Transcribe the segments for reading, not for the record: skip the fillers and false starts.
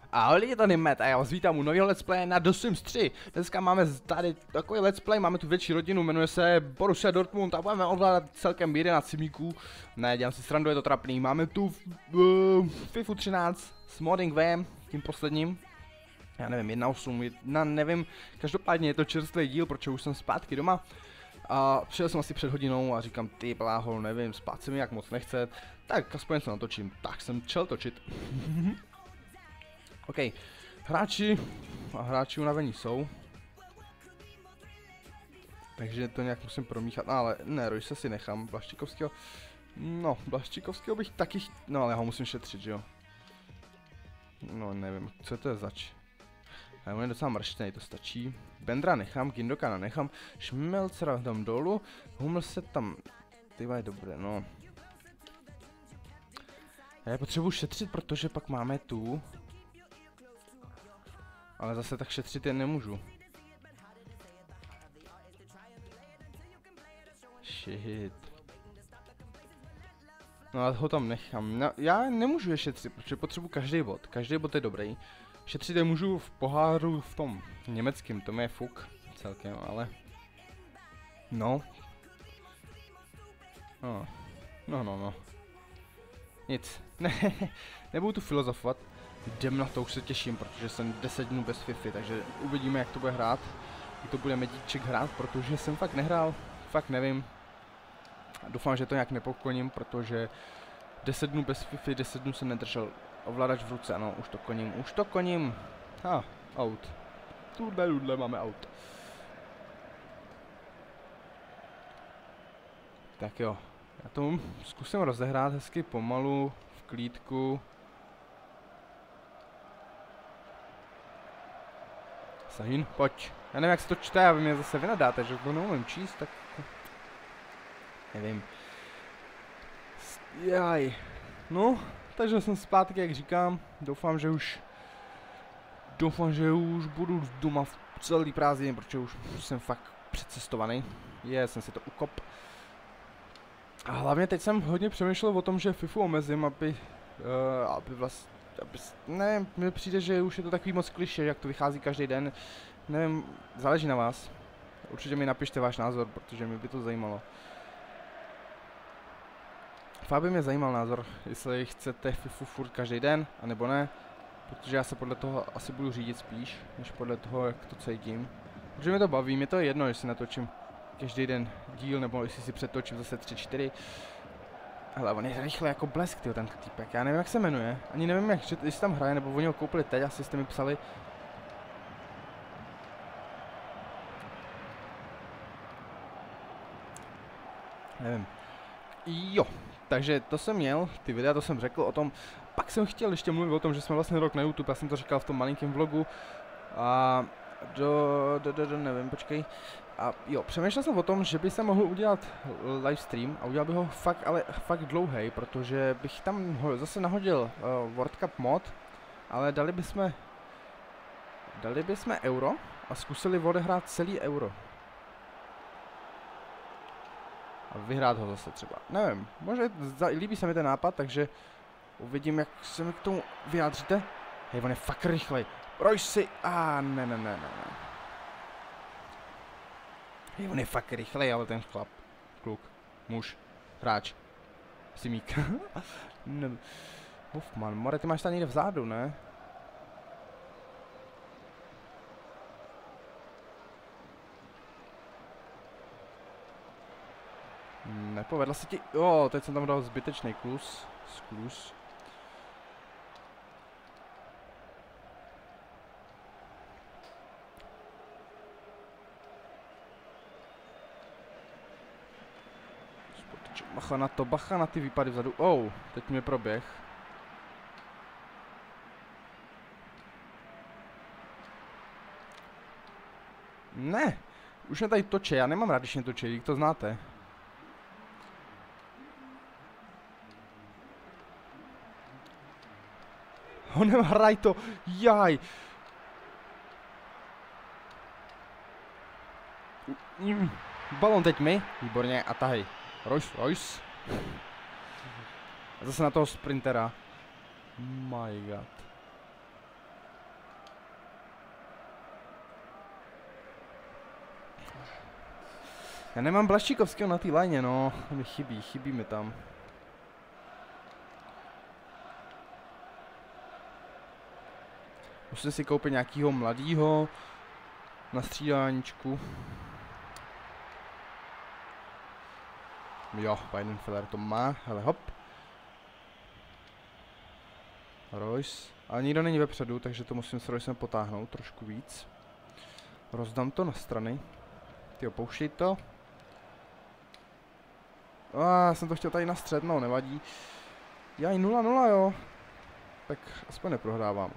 Ahoj lidi, tady Matt a já vás vítám u nového let's play na The Sims 3. Dneska máme tady takový let's play, máme tu větší rodinu, jmenuje se Borussia Dortmund a budeme ovládat celkem 11 simíků. Ne, dělám si srandu, je to trapný. Máme tu FIFA 13 s modding VM, tím posledním. Já nevím, 1.8, nevím, každopádně je to čerstvý díl, protože už jsem zpátky doma. A přijel jsem asi před hodinou a říkám, ty bláho, nevím, spát se mi jak moc nechce, tak aspoň se natočím. Tak jsem šel točit. OK, hráči unavení jsou. Takže to nějak musím promíchat, no, ale ne, Royce si nechám, Blaščíkovského. No, Blaščíkovského bych taky no ale já ho musím šetřit, že jo. No nevím, co to je zač. Ale on je docela mrštnej, to stačí. Bendra nechám, Gindokana nechám, Šmelcera dám dolů, Hummel se tam, ty je dobré, no. Já je potřebuji šetřit, protože pak máme tu. Ale zase tak šetřit je nemůžu. Shit. No a ho tam nechám. No, já nemůžu je šetřit, protože potřebuji každý bod. Každý bod je dobrý. Šetřit je můžu v poháru v tom německém, to mi je fuk celkem, ale... No. No. Nic. Ne, nebudu tu filozofovat. Jdem na to, už se těším, protože jsem 10 dnů bez FIFA, takže uvidíme, jak to bude hrát. Jak to bude Medíček hrát, protože jsem fakt nehrál, fakt nevím. Doufám, že to nějak nepokloním, protože 10 dnů bez FIFA, 10 dnů jsem nedržel ovladač v ruce, ano, už to koním. Out. Tudle máme out. Tak jo, já to zkusím rozehrát hezky pomalu, v klídku. Sahin, pojď. Já nevím, jak se to čte, a vy mě zase vynadáte, že to neumím číst, tak... Nevím. Jaj. No, takže jsem zpátky, jak říkám. Doufám, že už budu doma v celý prázdniny, protože už jsem fakt přecestovaný. Jsem si to ukop. A hlavně teď jsem hodně přemýšlel o tom, že FIFU omezím, aby vlastně... Ne, mně přijde, že už je to takový moc klišé, jak to vychází každý den. Nevím, záleží na vás. Určitě mi napište váš názor, protože mě by to zajímalo. Fakt by mě zajímal názor, jestli chcete FIFU furt každý den, anebo ne. Protože já se podle toho asi budu řídit spíš, než podle toho, jak to cítím. Protože mě to baví, mě to je jedno, jestli natočím každý den díl, nebo jestli si přetočím zase 3-4. Hele, on je rychle jako blesk, tyjo, ten týpek, já nevím, jak se jmenuje, ani nevím, jestli tam hraje, nebo oni ho koupili teď, asi jste mi psali. Nevím. Jo, takže to jsem měl, ty videa, to jsem řekl o tom, pak jsem chtěl ještě mluvit o tom, že jsme vlastně rok na YouTube, já jsem to říkal v tom malinkém vlogu. A nevím, počkej. A jo, přemýšlel jsem o tom, že by se mohl udělat livestream a udělal bych ho fakt dlouhý, protože bych tam zase nahodil World Cup mod, ale dali bychom euro a zkusili odehrát celý euro. A vyhrát ho zase třeba. Nevím, líbí se mi ten nápad, takže uvidím, jak se mi k tomu vyjádříte. Hej, on je fakt rychlej. Royce, ne. Hej, on je fakt rychlej, ale ten kluk, muž, hráč, simík. Hoffman, more, ty máš tam někde vzadu, ne? Nepovedla se ti, jo, teď jsem tam dal zbytečný sklus. Bacha na ty výpady vzadu. Teď mě proběh. Ne, už mě tady toče, já nemám rád, když mě točí, to znáte. Hraj to, jaj. Balon teď mi, výborně, a tahej. Royce. A zase na toho sprintera. My god. Já nemám Blaščíkovského na té lajně, no. Mi chybí mi tam. Musím si koupit nějakýho mladýho na střídáníčku. Jo, Weidenfeller to má, hele hop. Royce, ale nikdo není vepředu, takže to musím s Roycem potáhnout trošku víc. Rozdám to na strany. Ty opouštěj to. Já jsem to chtěl tady na střed, no nevadí. Jaj, 0-0 jo. Tak aspoň neprohráváme.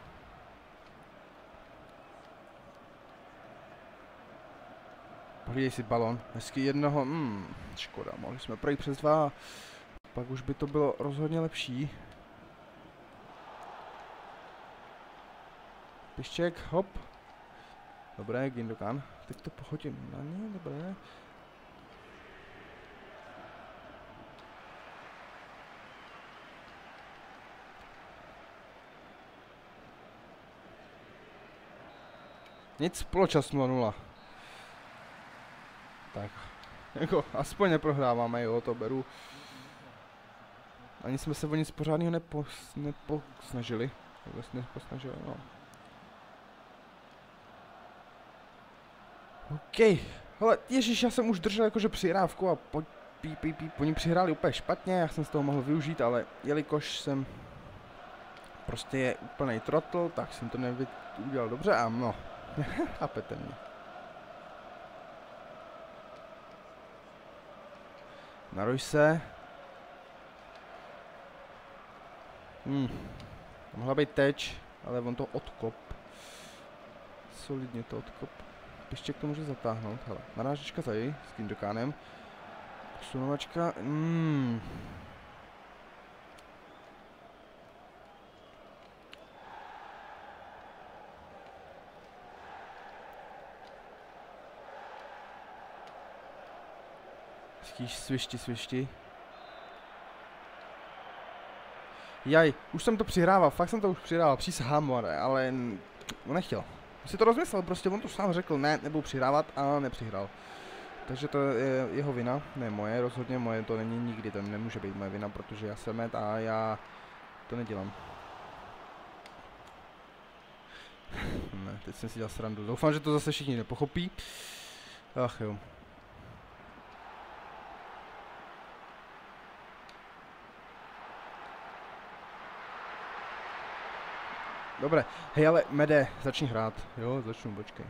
Pohlídej si balon, hezky jednoho, škoda, mohli jsme projít přes 2. Pak už by to bylo rozhodně lepší. Pišček, hop. Dobré, Gindogan. Teď to pochodím na ně, dobré. Nic, poločas 0-0. Tak, jako aspoň neprohráváme, jo, to beru. Ani jsme se o nic pořádného neposnažili. No. OK, hele, ježiš, já jsem už držel jakože přihrávku a oni přihráli úplně špatně, já jsem z toho mohl využít, ale jelikož jsem prostě je úplnej trotl, tak jsem to udělal dobře a no, chápete mě. Na Royce. Mohla být teč, ale on to odkop. Solidně to odkop. Pišček to může zatáhnout, hele. Narážečka tady s Gindoganem. Posunovačka, Svišti. Jaj, už jsem to přihrával, fakt jsem to už přihrával, přísahám, ale on nechtěl. On si to rozmyslel, prostě on to sám řekl, ne, nebudu přihrávat a nepřihrál. Takže to je jeho vina, ne moje, rozhodně moje, to není nikdy, to nemůže být moje vina, protože já jsem met a já to nedělám. Ne, teď jsem si dělal srandu, doufám, že to zase všichni nepochopí. Ach jo. Dobré, hej ale Mede, začni hrát, jo, začnu, počkej.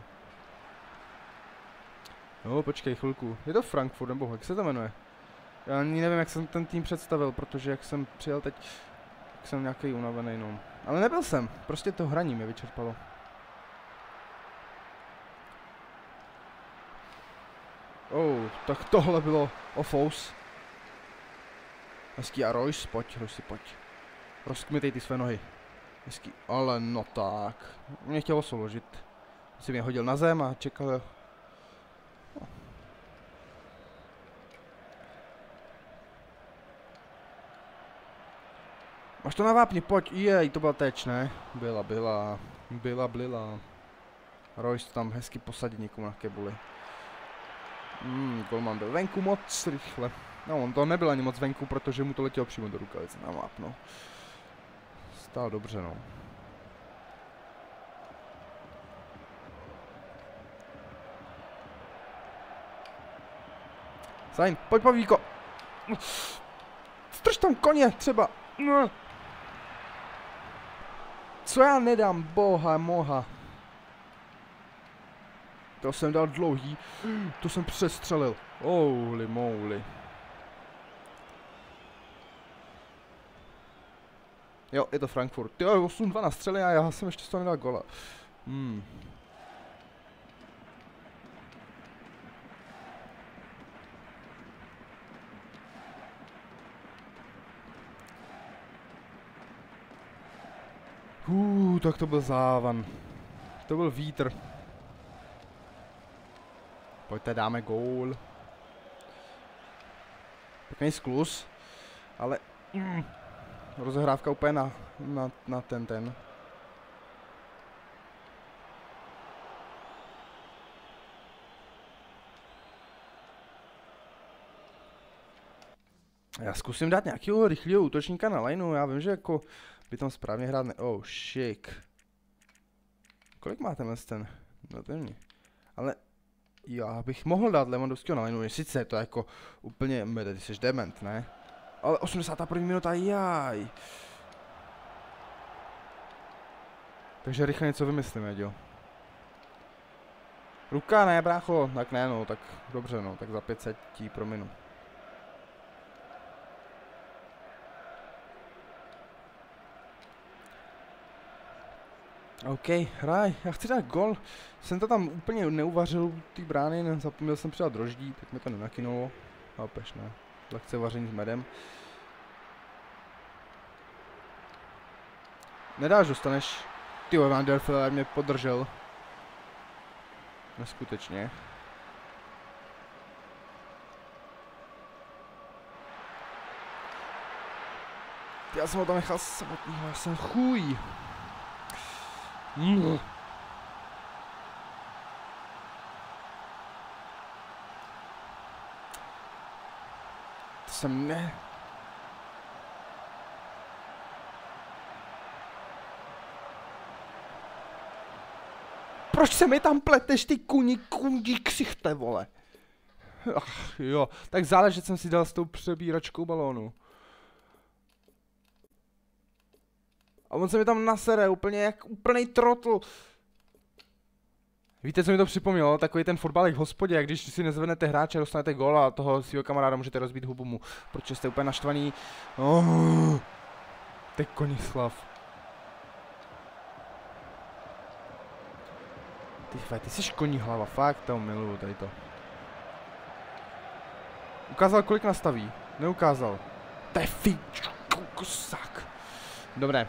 Jo, počkej chvilku, je to Frankfurt, nebo jak se to jmenuje? Já ani nevím, jak jsem ten tým představil, protože jak jsem přijel teď, tak jsem nějaký unavený, no. Ale nebyl jsem, prostě to hraní mě vyčerpalo. Tak tohle bylo ofous. Hezký a Royce, pojď, rozkmitej ty své nohy. Hezký, ale no tak. Mě chtělo soložit. Jsem je hodil na zem a čekal. No. Máš to na vápni, pojď, jej, to byla teč, ne? Byla. Royce tam hezky posadit někomu na kebuli. Golman byl venku moc rychle. No, on to nebyl ani moc venku, protože mu to letělo přímo do rukavice na vápno. Stál dobře, no. Zajím, pojď Pavíko. Strč tam koně, třeba. Co já nedám, boha moha. To jsem dal dlouhý. To jsem přestřelil. Holy moly. Jo, je to Frankfurt. Jo, 8-2 na střely a já jsem ještě z toho nedal gola. Tak to byl závan. To byl vítr. Pojďte, dáme gól. Pěkný skluz. Ale... rozehrávka úplně na ten. Já zkusím dát nějakého rychlého útočníka na lineu, já vím, že jako by tam správně hrát Oh, shit. Kolik má tenhle ten? No to je mě. Ale já bych mohl dát Lewandowského na lineu, sice je to jako úplně, ty jsi dement, ne? Ale 81. minuta, jaj. Takže rychle něco vymyslíme, jo. Ruka ne, brácho, tak ne, no, tak dobře, no, tak za 500 ti prominu. OK, hraj, já chci dát gol. Jsem to tam úplně neuvařil ty brány, zapomněl jsem přidat droždí, tak mi to nenakynulo. Chápeš, ne? Lekce vaření s medem. Nedáš, dostaneš. Ty Van der Filler mě podržel. Neskutečně. Já jsem ho tam nechal samotnýho, já jsem chuj. To jsem ne... Proč se mi tam pleteš, ty kundí ksichte, vole? Ach, jo, tak záleží, že jsem si dal s tou přebíračkou balónu. A on se mi tam nasere, úplně jak úplnej trotl. Víte, co mi to připomnělo? Takový ten fotbalek v hospodě, jak když si nezvednete hráče, dostanete gól a toho svého kamaráda můžete rozbít hubu mu. Protože jste úplně naštvaný. Oh, ty Konislav. Ty jsi koní hlava, fakt, to miluju tady to. Ukázal, kolik nastaví. Neukázal. To je kusák. Dobré.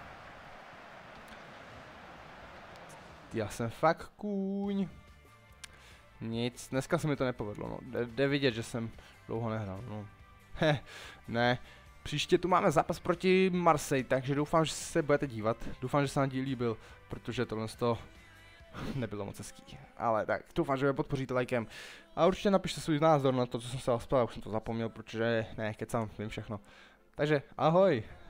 Já jsem fakt kůň. Nic, dneska se mi to nepovedlo, no. Jde vidět, že jsem dlouho nehrál, no. Ne. Příště tu máme zápas proti Marseille, takže doufám, že se budete dívat. Doufám, že se vám díl líbil, protože tohle z toho nebylo moc hezký. Ale tak, doufám, že mě podpoříte lajkem. A určitě napište svůj názor na to, co jsem se vás ptal, už jsem to zapomněl, protože ne, kecám, vím všechno. Takže ahoj.